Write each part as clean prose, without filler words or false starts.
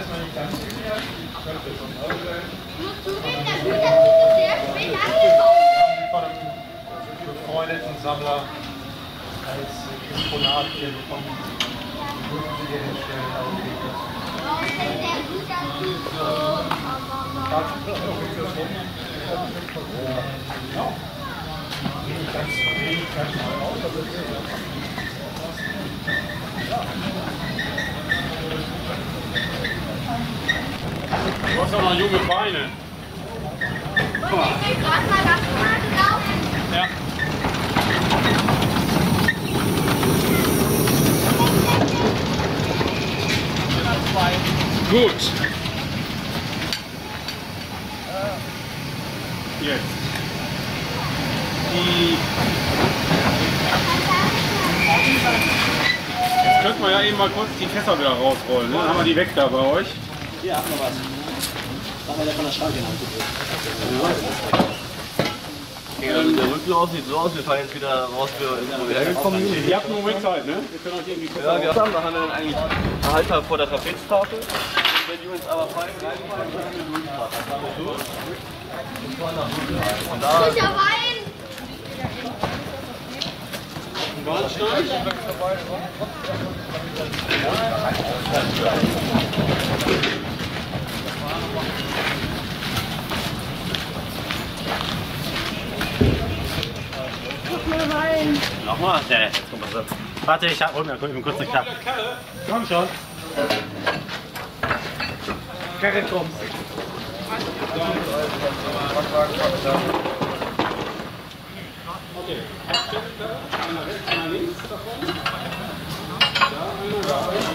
Muss zugeben, der Güterzug ist sehr spät angekommen. Von einem befreundeten Sammler als Exponat hier bekommen. Würden Sie hier hinstellen, aber geht das? Warum ist denn der Güterzug so? Du hast auch noch junge Beine. Guck mal. Ich will gerade mal ganz normal gelaufen. Ja. Gut. Jetzt. Jetzt könnten wir ja eben mal kurz die Fässer wieder rausrollen. Ne? Dann haben wir die weg da bei euch. Ja, noch was. Machen wir der von der Schranke in Ja, also der Rücklauf sieht so aus, wir fahren jetzt wieder raus, wo wir hergekommen sind. Ihr habt einen Moment Zeit, ne? Wir können euch irgendwie kurz Ja, da haben wir dann eigentlich einen Halter vor der Trapeztafel. Wenn die uns aber fallen, reinfallen, dann wir durchfahren. Und da Frischer Wein. Nochmal? Ja, jetzt kommt was. Warte, ich hol mir kurz eine Klappe. Komm schon. Karre kommt. Okay. Einer rechts, einer links davon. Da, einer da.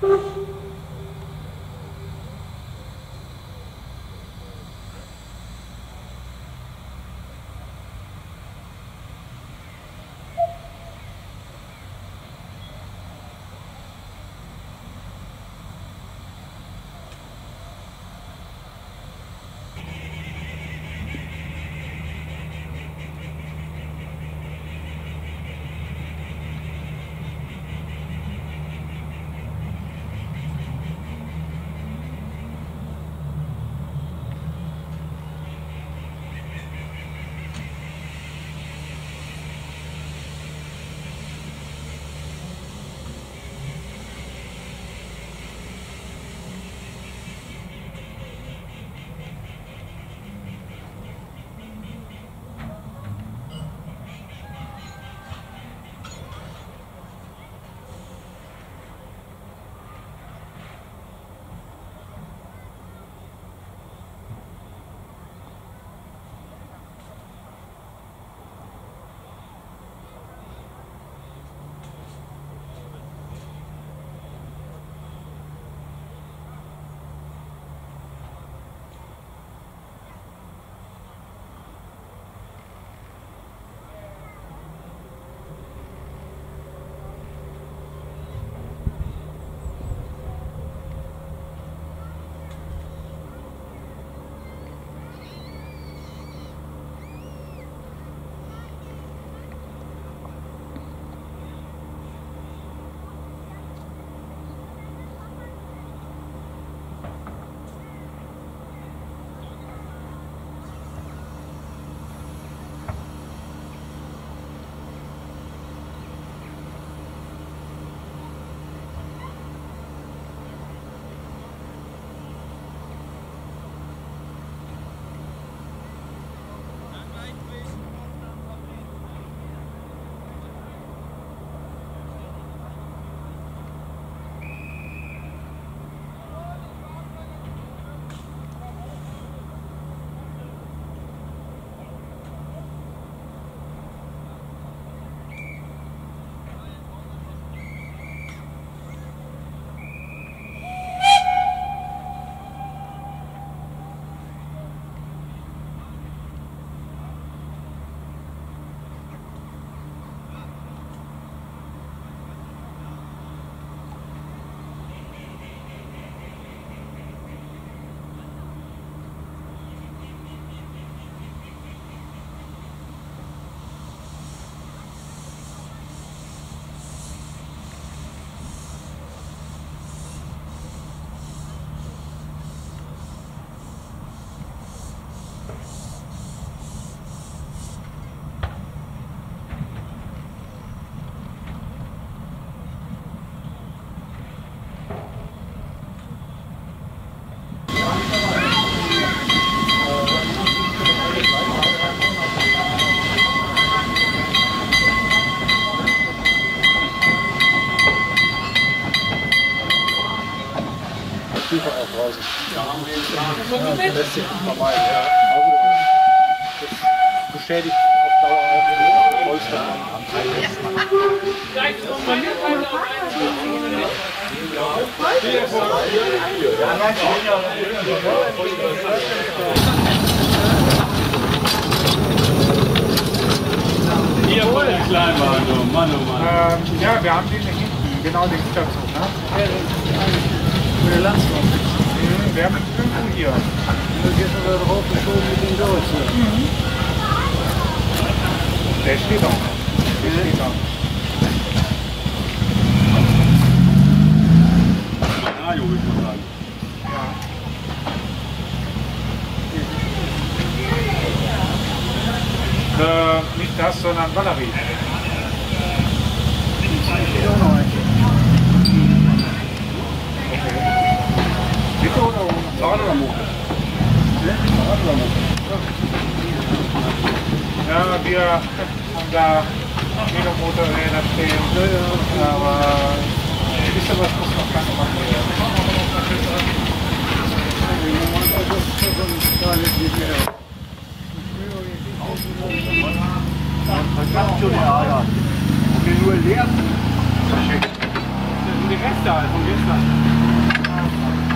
Tiefer auch draußen. Ja, lässt sich vermeiden. Ja. Das beschädigt auf Dauer auch die Polster. Hier voll den Kleinwagen, Mann, oh Mann. Ja, wir haben den hinten, genau den Hinterzug. Ne? Für den Landsmann. Wir haben irgendwo hier. Jetzt haben wir drauf geschoben mit den Deutschen. Der steht auch. Der steht auch. Radio, würde ich mal sagen. Ja. Nicht das, sondern Valerie. Steht auch noch ein. Bitte oder ohne? Fahrrad oder Motor? Fahrrad oder Motor? Ja, wir haben da Motorräder stehen, aber ein bisschen was muss noch ganz machen werden. Ja, ja. Und den nur leer verschickt. die Reste halt von gestern.